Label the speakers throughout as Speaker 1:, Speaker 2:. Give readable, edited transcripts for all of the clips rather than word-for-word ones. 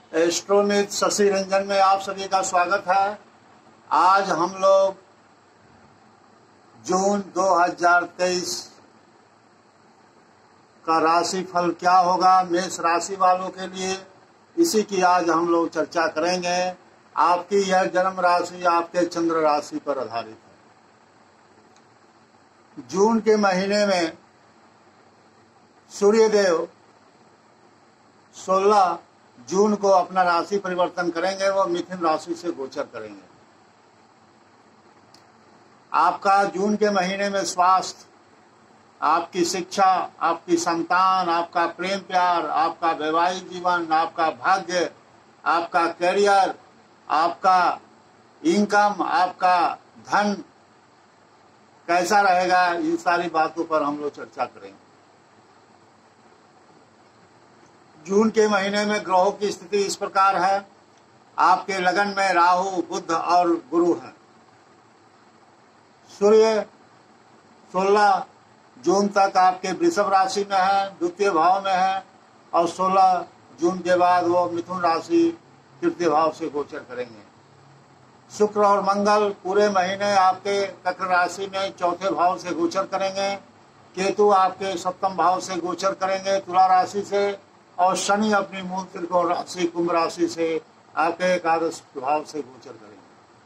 Speaker 1: एस्ट्रोमित शशि रंजन में आप सभी का स्वागत है। आज हम लोग जून 2023 का राशि फल क्या होगा मेष राशि वालों के लिए, इसी की आज हम लोग चर्चा करेंगे। आपकी यह जन्म राशि आपके चंद्र राशि पर आधारित है। जून के महीने में सूर्यदेव 16 जून को अपना राशि परिवर्तन करेंगे, वो मिथुन राशि से गोचर करेंगे। आपका जून के महीने में स्वास्थ्य, आपकी शिक्षा, आपकी संतान, आपका प्रेम प्यार, आपका वैवाहिक जीवन, आपका भाग्य, आपका करियर, आपका इनकम, आपका धन कैसा रहेगा, इन सारी बातों पर हम लोग चर्चा करेंगे। जून के महीने में ग्रहों की स्थिति इस प्रकार है। आपके लगन में राहु, बुध और गुरु हैं। सूर्य 16 जून तक आपके वृषभ राशि में है, द्वितीय भाव में है, और 16 जून के बाद वो मिथुन राशि तृतीय भाव से गोचर करेंगे। शुक्र और मंगल पूरे महीने आपके कर्क राशि में चौथे भाव से गोचर करेंगे। केतु आपके सप्तम भाव से गोचर करेंगे तुला राशि से, और शनि अपनी मूल त्रिकोण राशि कुंभ राशि से आपके एकादश भाव से गोचर करेंगे।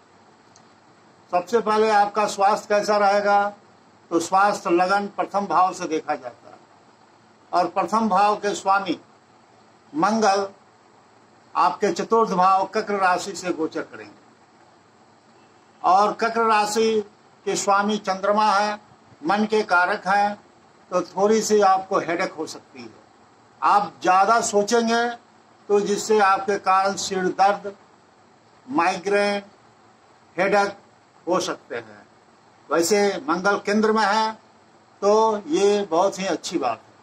Speaker 1: सबसे पहले आपका स्वास्थ्य कैसा रहेगा, तो स्वास्थ्य लगन प्रथम भाव से देखा जाता है, और प्रथम भाव के स्वामी मंगल आपके चतुर्थ भाव कर्क राशि से गोचर करेंगे, और कर्क राशि के स्वामी चंद्रमा है, मन के कारक हैं, तो थोड़ी सी आपको हेडेक हो सकती है। आप ज्यादा सोचेंगे तो जिससे आपके कारण सिर दर्द, माइग्रेन, हेडेक हो सकते हैं। वैसे मंगल केंद्र में है तो ये बहुत ही अच्छी बात है,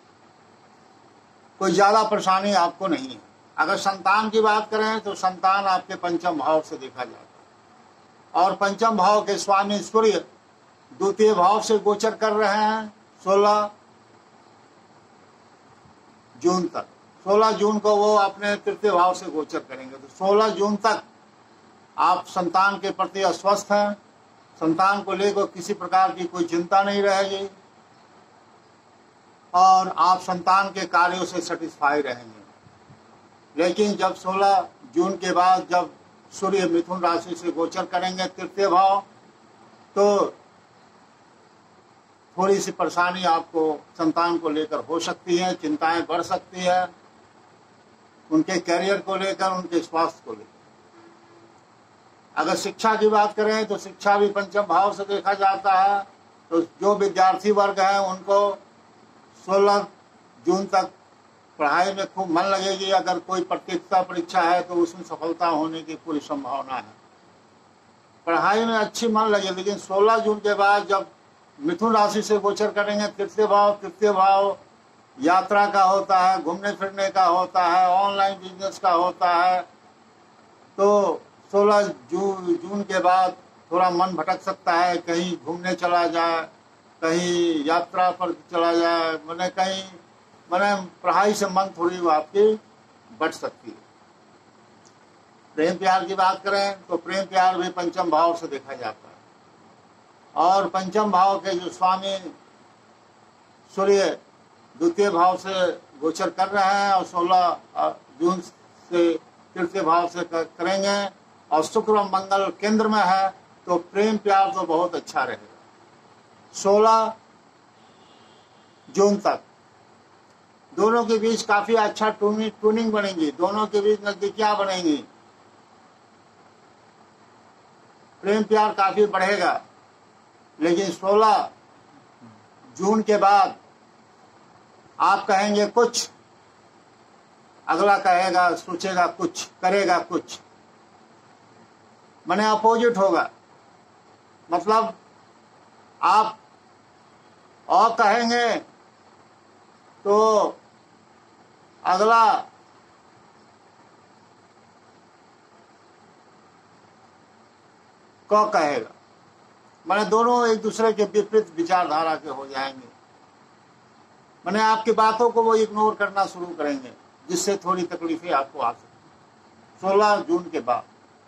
Speaker 1: कोई ज्यादा परेशानी आपको नहीं है। अगर संतान की बात करें तो संतान आपके पंचम भाव से देखा जाता है, और पंचम भाव के स्वामी सूर्य द्वितीय भाव से गोचर कर रहे हैं 16 जून तक। 16 जून को वो अपने तृतीय भाव से गोचर करेंगे, तो 16 जून तक आप संतान के प्रति अस्वस्थ हैं। संतान को लेकर किसी प्रकार की कोई चिंता नहीं रहेगी, और आप संतान के कार्यों से सेटिस्फाई रहेंगे। लेकिन जब 16 जून के बाद जब सूर्य मिथुन राशि से गोचर करेंगे तृतीय भाव, तो थोड़ी सी परेशानी आपको संतान को लेकर हो सकती है, चिंताएं बढ़ सकती है, उनके करियर को लेकर, उनके स्वास्थ्य को लेकर। अगर शिक्षा की बात करें तो शिक्षा भी पंचम भाव से देखा जाता है, तो जो विद्यार्थी वर्ग हैं उनको 16 जून तक पढ़ाई में खूब मन लगेगी। अगर कोई प्रतियोगिता परीक्षा है तो उसमें सफलता होने की पूरी संभावना है, पढ़ाई में अच्छी मन लगे। लेकिन 16 जून के बाद जब मिथुन राशि से गोचर करेंगे तृतीय भाव यात्रा का होता है, घूमने फिरने का होता है, ऑनलाइन बिजनेस का होता है, तो 16 जून के बाद थोड़ा मन भटक सकता है, कहीं घूमने चला जाए, कहीं यात्रा पर चला जाए, मैंने पढ़ाई से मन थोड़ी आपकी बढ़ सकती है। प्रेम प्यार की बात करें तो प्रेम प्यार भी पंचम भाव से देखा जाता है, और पंचम भाव के जो स्वामी सूर्य द्वितीय भाव से गोचर कर रहे हैं, और 16 जून से तृतीय भाव से करेंगे, और शुक्र और मंगल केंद्र में है, तो प्रेम प्यार तो बहुत अच्छा रहेगा। 16 जून तक दोनों के बीच काफी अच्छा ट्यूनिंग बनेगी, दोनों के बीच नजदीकियां बनेंगी, प्रेम प्यार काफी बढ़ेगा। लेकिन 16 जून के बाद आप कहेंगे कुछ, अगला कहेगा, सोचेगा कुछ, करेगा कुछ, माने अपोजिट होगा। मतलब आप और कहेंगे तो अगला को कहेगा, माने दोनों एक दूसरे के विपरीत विचारधारा के हो जाएंगे। माने आपकी बातों को वो इग्नोर करना शुरू करेंगे, जिससे थोड़ी तकलीफें आपको आ सकती। 16 जून के बाद।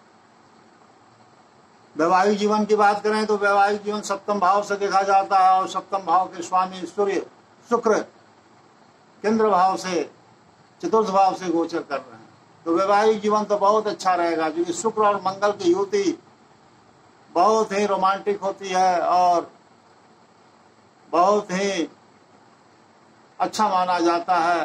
Speaker 1: वैवाहिक जीवन की बात करें तो वैवाहिक जीवन सप्तम भाव से देखा जाता है और सप्तम भाव के स्वामी सूर्य शुक्र केंद्र भाव से चतुर्थ भाव से गोचर कर रहे हैं। तो वैवाहिक जीवन तो बहुत अच्छा रहेगा, क्योंकि शुक्र और मंगल की युति बहुत ही रोमांटिक होती है और बहुत ही अच्छा माना जाता है।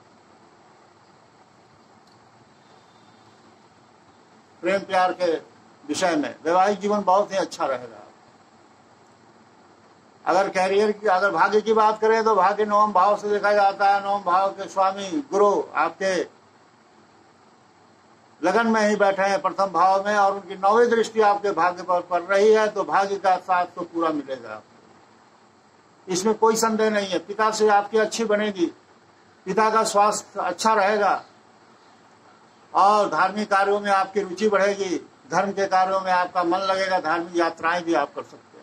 Speaker 1: प्रेम प्यार के विषय में वैवाहिक जीवन बहुत ही अच्छा रहेगा। अगर कैरियर की, अगर भाग्य की बात करें तो भाग्य नवम भाव से देखा जाता है। नवम भाव के स्वामी गुरु आपके लगन में ही बैठे हैं प्रथम भाव में, और उनकी 9वीं दृष्टि आपके भाग्य पर पड़ रही है, तो भाग्य का साथ तो पूरा मिलेगा, इसमें कोई संदेह नहीं है। पिता से आपकी अच्छी बनेगी, पिता का स्वास्थ्य अच्छा रहेगा और धार्मिक कार्यों में आपकी रुचि बढ़ेगी, धर्म के कार्यों में आपका मन लगेगा, धार्मिक यात्राएं भी आप कर सकते हैं।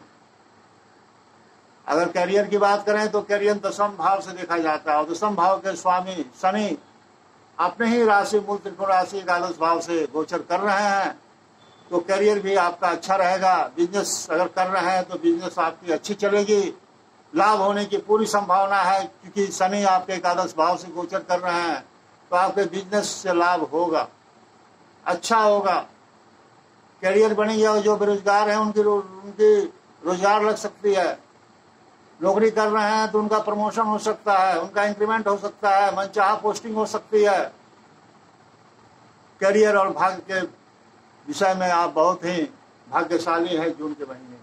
Speaker 1: अगर करियर की बात करें तो करियर दशम भाव से देखा जाता है और दशम भाव के स्वामी शनि अपने ही राशि मूल त्रिकोण राशि एकादश भाव से गोचर कर रहे हैं, तो करियर भी आपका अच्छा रहेगा। बिजनेस अगर कर रहे हैं तो बिजनेस आपकी अच्छी चलेगी, लाभ होने की पूरी संभावना है, क्योंकि शनि आपके एकादश भाव से गोचर कर रहे हैं, तो आपके बिजनेस से लाभ होगा, अच्छा होगा, करियर बनेगी। और जो बेरोजगार हैं उनकी रोजगार लग सकती है, नौकरी कर रहे हैं तो उनका प्रमोशन हो सकता है, उनका इंक्रीमेंट हो सकता है, मनचाहा पोस्टिंग हो सकती है। करियर और भाग्य के विषय में आप बहुत ही भाग्यशाली हैं जून के महीने।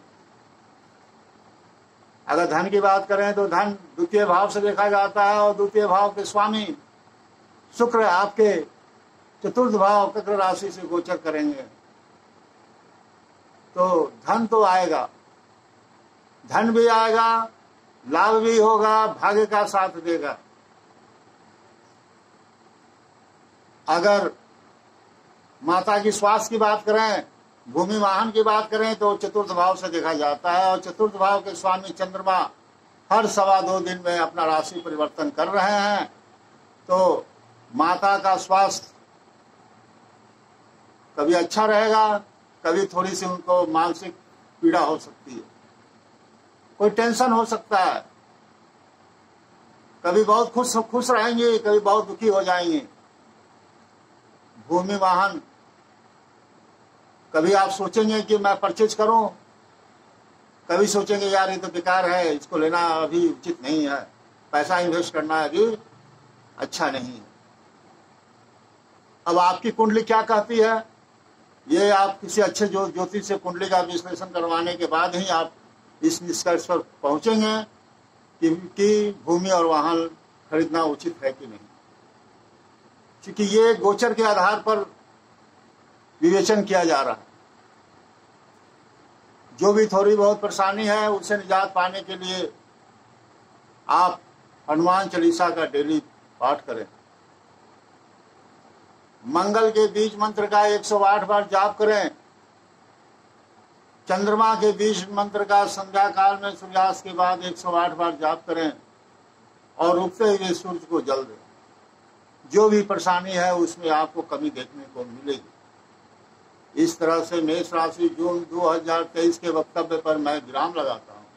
Speaker 1: अगर धन की बात करें तो धन द्वितीय भाव से देखा जाता है और द्वितीय भाव के स्वामी शुक्र आपके चतुर्थ भाव कर्क राशि से गोचर करेंगे, तो धन तो आएगा, धन भी आएगा, लाभ भी होगा, भाग्य का साथ देगा। अगर माता की स्वास्थ्य की बात करें, भूमि वाहन की बात करें तो चतुर्थ भाव से देखा जाता है और चतुर्थ भाव के स्वामी चंद्रमा हर 2.25 दिन में अपना राशि परिवर्तन कर रहे हैं, तो माता का स्वास्थ्य कभी अच्छा रहेगा, कभी थोड़ी सी उनको मानसिक पीड़ा हो सकती है, कोई टेंशन हो सकता है, कभी बहुत खुश रहेंगे, कभी बहुत दुखी हो जाएंगे। भूमि वाहन कभी आप सोचेंगे कि मैं परचेज करूं, कभी सोचेंगे यार ये तो बेकार है, इसको लेना अभी उचित नहीं है, पैसा इन्वेस्ट करना अभी अच्छा नहीं है। अब आपकी कुंडली क्या कहती है, ये आप किसी अच्छे ज्योतिष से कुंडली का विश्लेषण करवाने के बाद ही आप इस निष्कर्ष पर पहुंचेंगे कि भूमि और वाहन खरीदना उचित है कि नहीं, क्योंकि ये गोचर के आधार पर विवेचन किया जा रहा है। जो भी थोड़ी बहुत परेशानी है उससे निजात पाने के लिए आप हनुमान चालीसा का डेली पाठ करें, मंगल के बीज मंत्र का 108 बार जाप करें, चंद्रमा के बीज मंत्र का संध्या काल में सूर्यास्त के बाद 108 बार जाप करें और उगते हुए सूर्य को जल दें। जो भी परेशानी है उसमें आपको कमी देखने को मिलेगी। इस तरह से मेष राशि जून 2023 के वक्तव्य पर मैं विराम लगाता हूं।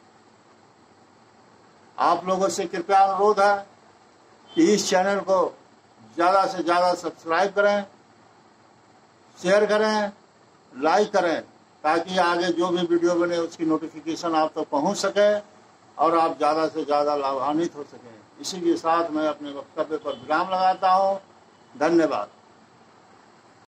Speaker 1: आप लोगों से कृपया अनुरोध है कि इस चैनल को ज्यादा से ज्यादा सब्सक्राइब करें, शेयर करें, लाइक करें, ताकि आगे जो भी वीडियो बने उसकी नोटिफिकेशन आप तक पहुंच सके और आप ज्यादा से ज्यादा लाभान्वित हो सकें। इसी के साथ मैं अपने वक्तव्य पर विराम लगाता हूं। धन्यवाद।